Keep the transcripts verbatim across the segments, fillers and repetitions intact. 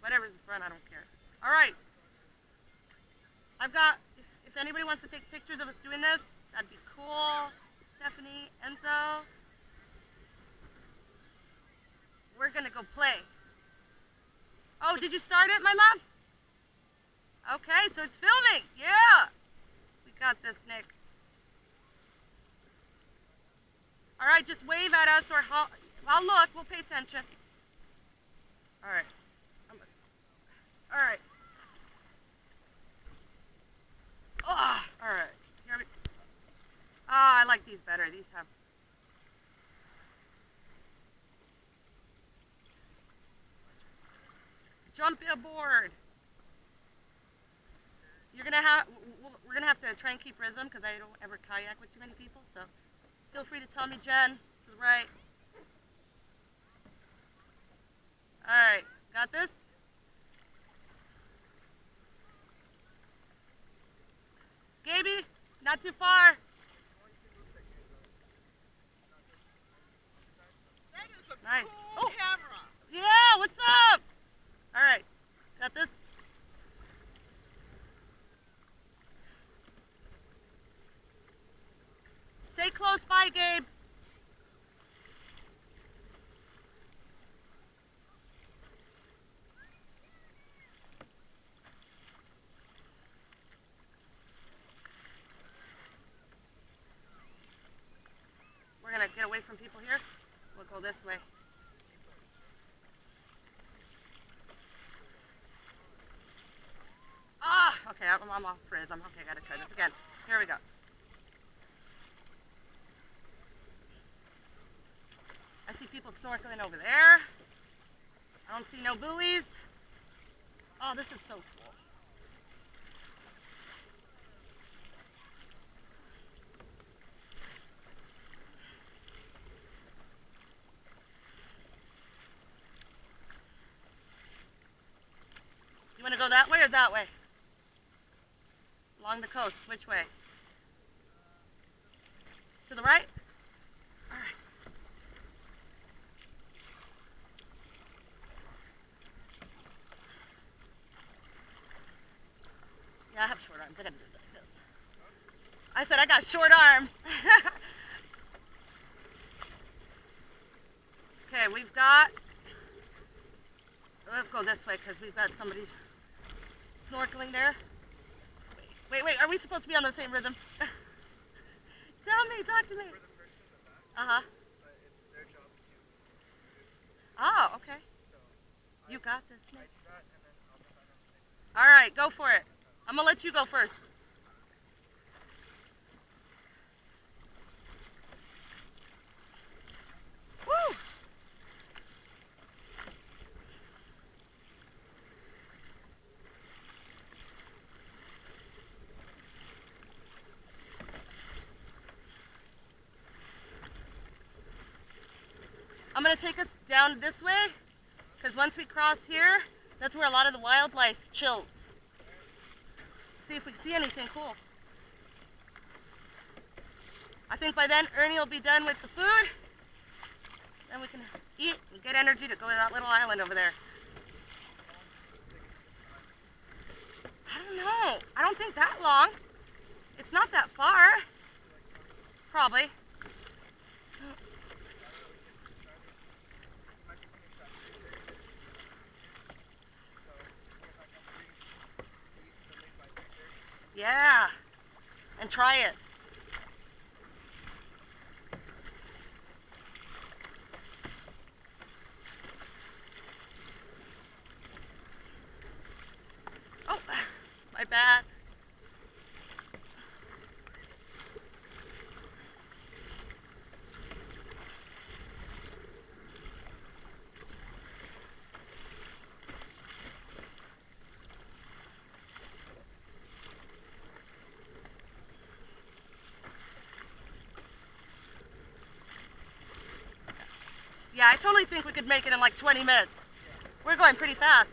Whatever's in front, I don't care. All right. I've got, if, if anybody wants to take pictures of us doing this, that'd be cool. Stephanie, Enzo. We're gonna go play. Oh, did you start it, my love? Okay, so it's filming. Yeah. We got this, Nick. All right, just wave at us or I'll, I'll look. We'll pay attention. All right. All right. Oh, all right. Here we. Oh, I like these better. These have. Jump aboard. You're gonna have. We're gonna have to try and keep rhythm because I don't ever kayak with too many people. So, feel free to tell me, Jen, to the right. All right, got this. Gaby, not too far. Nice. Cool Oh, camera. yeah, what's up? All right, got this. Stay close by, Gabe. We're gonna get away from people here. We'll go this way. Ah, okay, I'm, I'm off frizz. I'm okay, I gotta try this again. Here we go. I see people snorkeling over there. I don't see no buoys. Oh, this is so cool. You want to go that way or that way? Along the coast, which way? To the right? All right. Yeah, I have short arms. I gotta do it like this. I said I got short arms. Okay, we've got. Let's go this way because we've got somebody snorkeling there. Wait, wait, wait. Are we supposed to be on the same rhythm? Tell me, talk to me. Uh huh. Oh, okay. You got this, Nick. All right, go for it. I'm gonna let you go first. Woo! I'm gonna take us down this way, because once we cross here, that's where a lot of the wildlife chills. See if we see anything cool. I think by then Ernie will be done with the food. Then we can eat and get energy to go to that little island over there. I don't know. I don't think that long. It's not that far. Probably. Yeah. And try it. Oh, my bad. Yeah, I totally think we could make it in like twenty minutes. We're going pretty fast.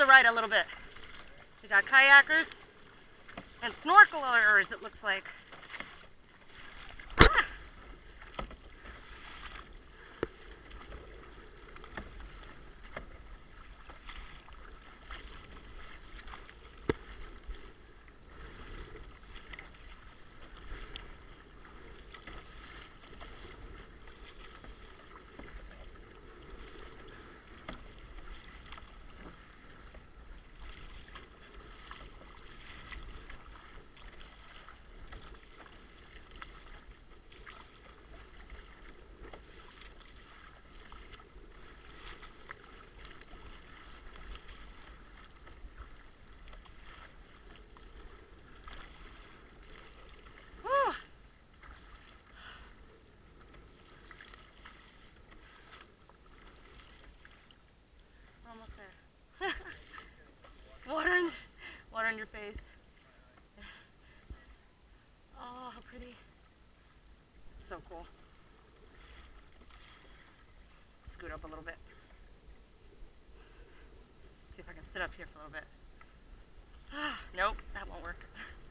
right a little bit. We got kayakers and snorkelers, it looks like. Almost there. Water in, water in your face. Oh, how pretty. It's so cool. Scoot up a little bit. See if I can sit up here for a little bit. Nope, that won't work.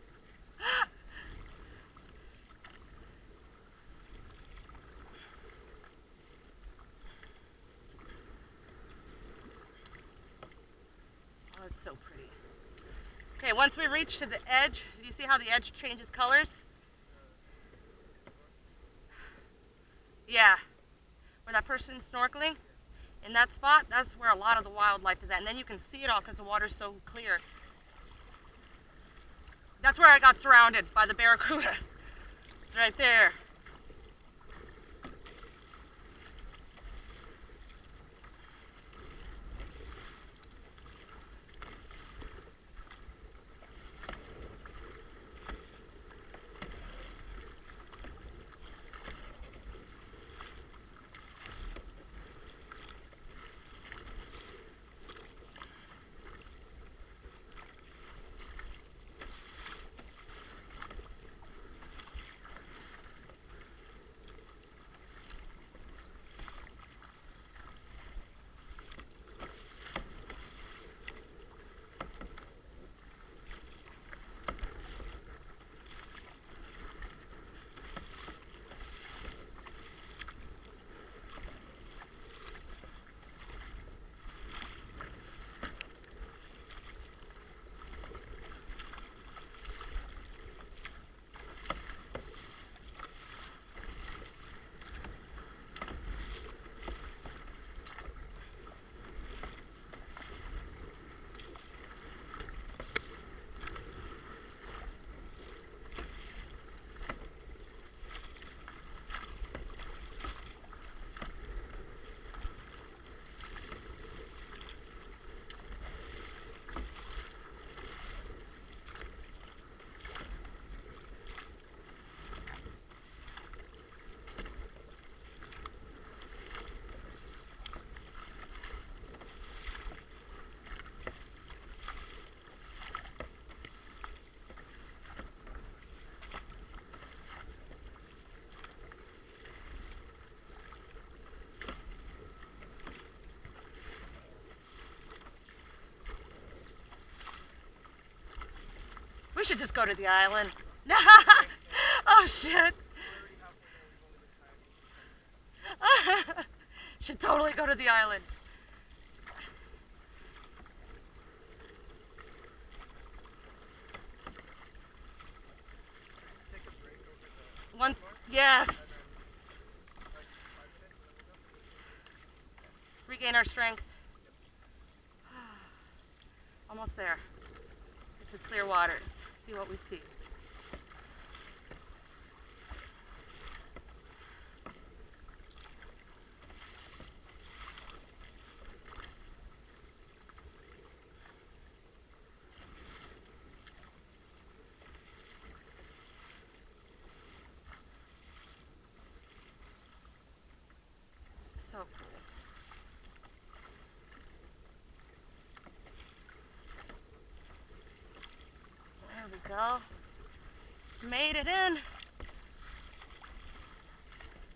Oh, it's so pretty. Okay, once we reach to the edge, do you see how the edge changes colors? Yeah, where that person's snorkeling, in that spot, that's where a lot of the wildlife is at. And then you can see it all because the water's so clear. That's where I got surrounded by the barracudas. It's right there. We should just go to the island. Oh shit. Should totally go to the island. One, yes. Regain our strength. Almost there. Get to clear waters. See what we see. So cool. There we go. Made it in.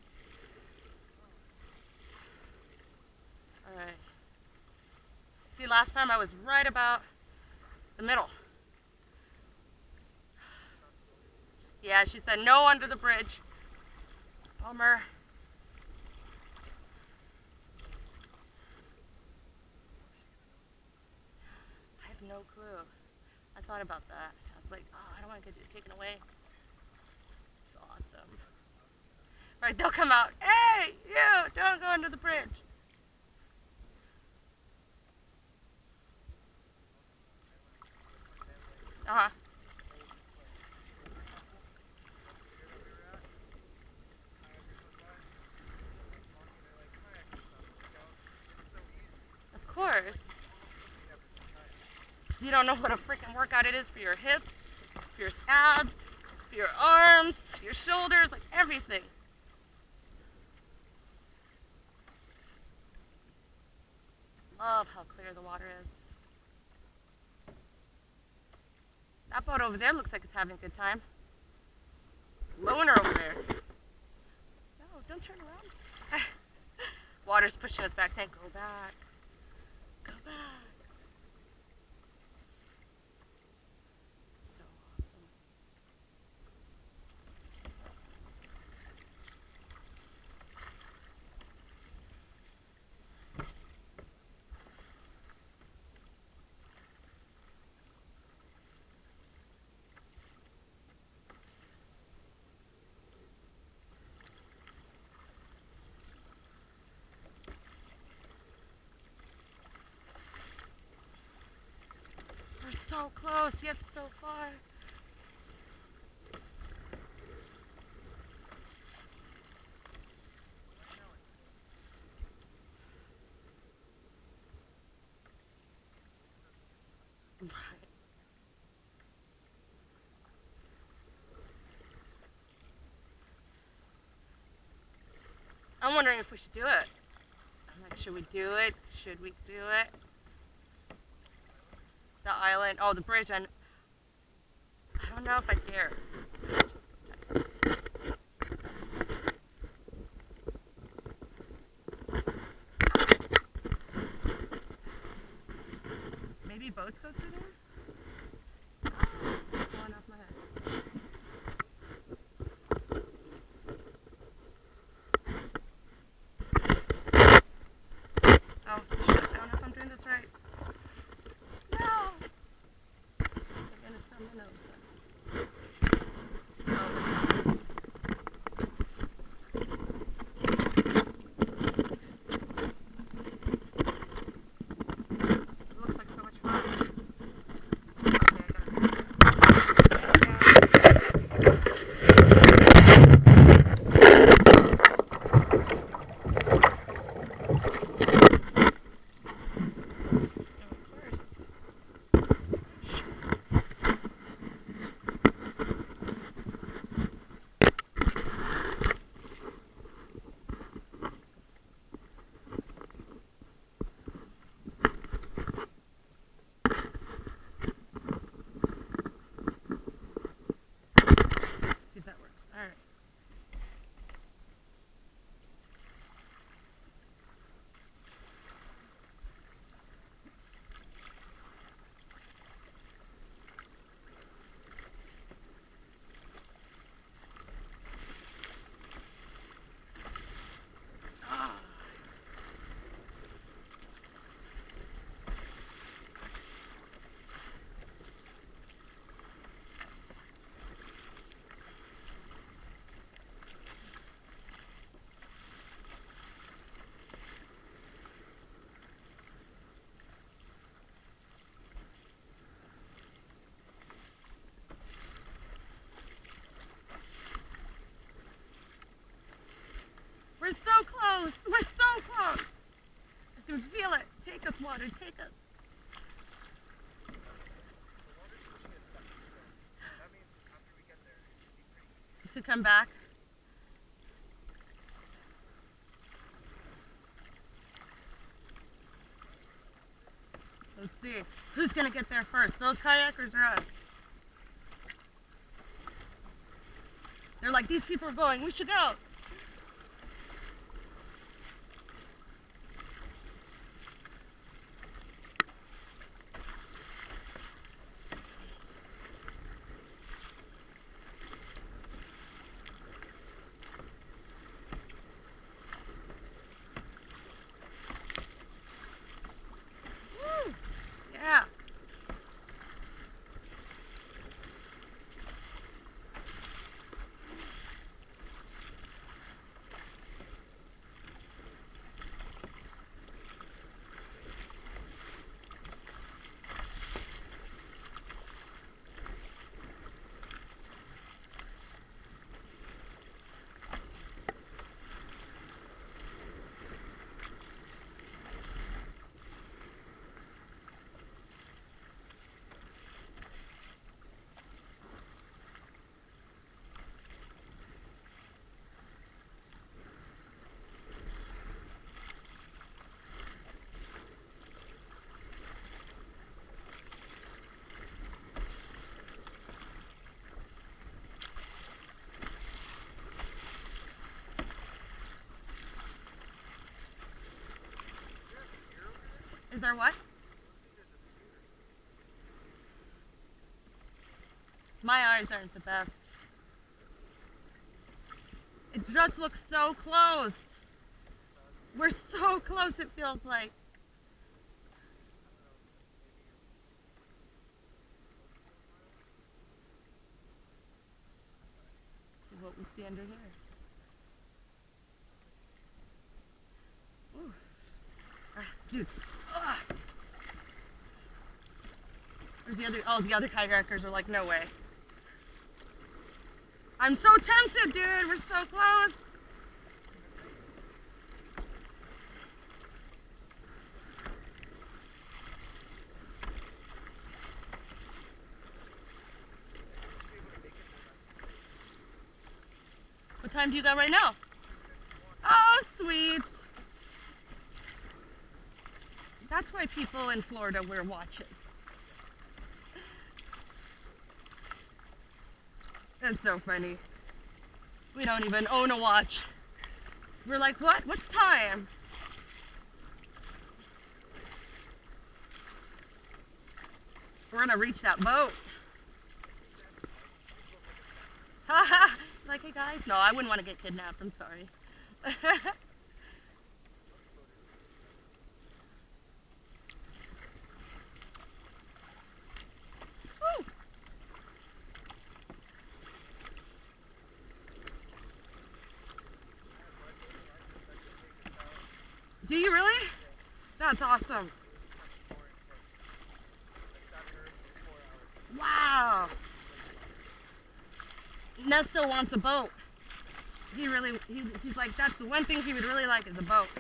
All right. See, last last time I was right about the middle. Yeah, she said no under the bridge. Bummer. I have no clue. I thought about that. I was like, oh, I don't want to get it taken away. It's awesome. Right, they'll come out. Hey, you, don't go under the bridge. Uh-huh. Of course. Because you don't know what a freaking workout it is for your hips, for your abs, for your arms, your shoulders, like everything. Love how clear the water is. That boat over there looks like it's having a good time. Loner over there. No, don't turn around. Water's pushing us back, saying, go back. Go back. So awesome. We're so close, yet so far. Right. I'm wondering if we should do it. I'm like, should we do it? Should we do it? The island, oh, the bridge, and I don't know if I dare. Maybe boats go through there? Going off my head. Oh, shit, I don't know if I'm doing this right. No! They're gonna stub my nose then. Oh, that's nice. It looks like so much fun. Okay, I gotta fix that. See if that works. All right. We're so close. We're so close. I can feel it. Take us, water. Take us. To come back. Let's see. Who's gonna get there first? Those kayakers or us? They're like, these people are going. We should go. Is there what? My eyes aren't the best. It just looks so close. We're so close, it feels like. See what we see under here. Ooh. Ah, dude. Ah. Where's the other? Oh, the other kayakers are like, no way. I'm so tempted, dude. We're so close. What time do you got right now? Oh, sweet. That's why people in Florida wear watches. That's so funny. We don't even own a watch. We're like, what? What's time? We're gonna reach that boat. Haha. Like, hey guys. No, I wouldn't want to get kidnapped. I'm sorry. Woo. Do you really? That's awesome. Wow. Nesto wants a boat. He really, he, he's like, that's the one thing he would really like is a boat.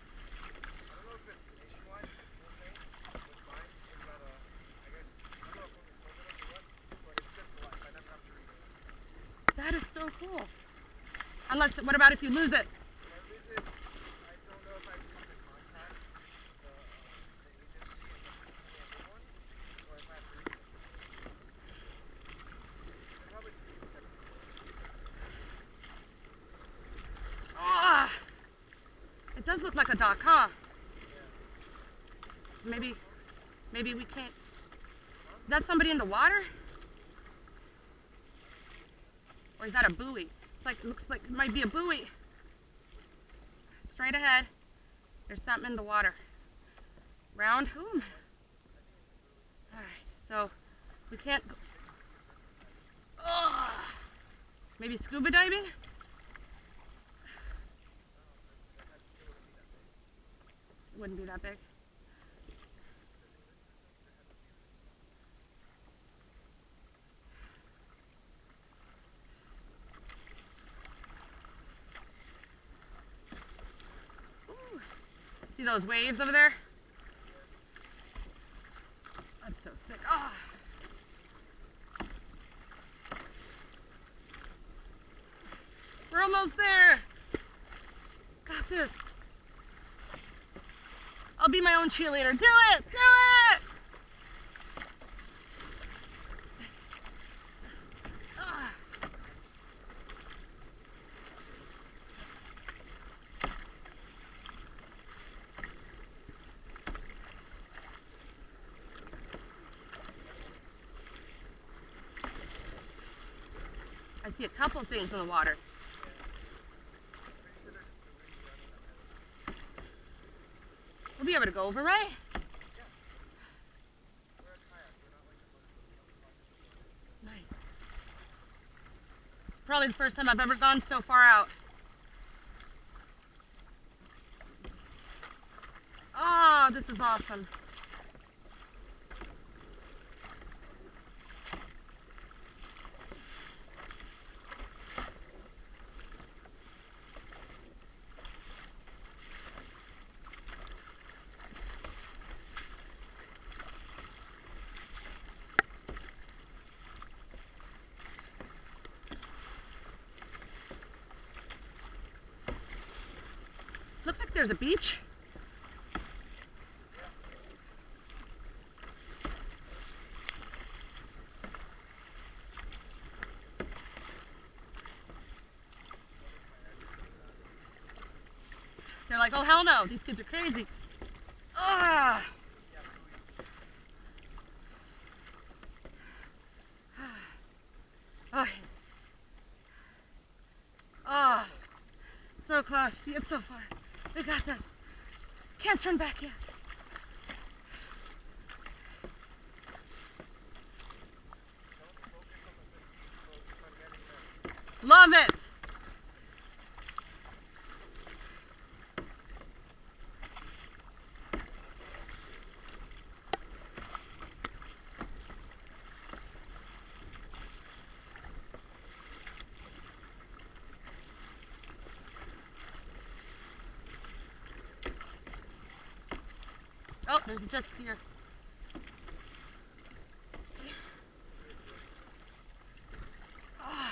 That is so cool. Unless, what about if you lose it? Oh, it does look like a dock, huh? Maybe, maybe we can't. Is that somebody in the water? Or is that a buoy? It's like, it looks like it might be a buoy. Straight ahead. There's something in the water. Round whom? Alright, so we can't go. Oh, maybe scuba diving? It wouldn't be that big. Ooh. See those waves over there? That's so sick. Oh. We're almost there. Got this. I'll be my own cheerleader. Do it! Do it! Ah. I see a couple things in the water. We'll be able to go over, right? Nice. It's probably the first time I've ever gone so far out. Oh, this is awesome. Looks like there's a beach. They're like, oh hell no, these kids are crazy. Ah. close. See it so far. We got this. Can't turn back yet. Love it. Oh, there's a jet skier. Oh.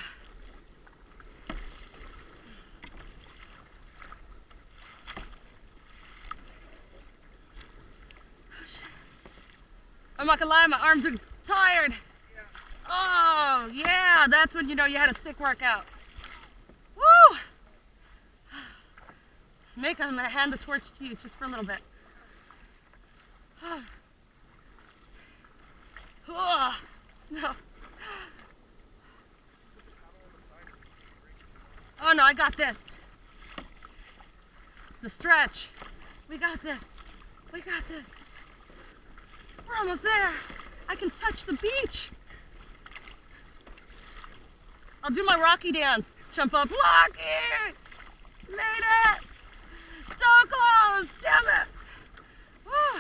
I'm not gonna lie, my arms are tired. Oh, yeah, that's when you know you had a sick workout. Woo! Nick, I'm gonna hand the torch to you just for a little bit. Oh, no. Oh no, I got this. It's the stretch. We got this. We got this. We're almost there. I can touch the beach. I'll do my Rocky dance. Jump up. Rocky! Made it! So close! Damn it! Woo.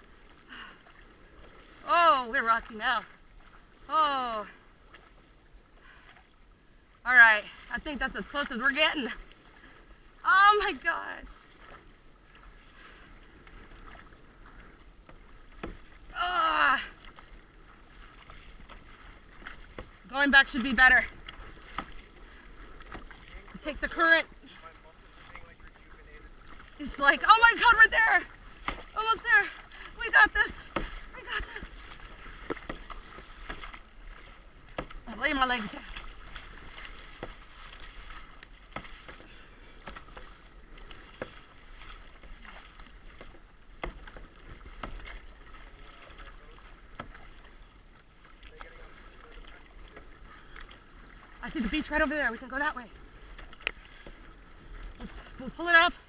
Oh, we're rocking now. Oh. All right, I think that's as close as we're getting. Oh my God. Ah. Going back should be better. Take the current. It's like, oh my God, we're there. Almost there. We got this. We got this. I'll lay my legs down. I see the beach right over there. We can go that way. We'll, we'll pull it up.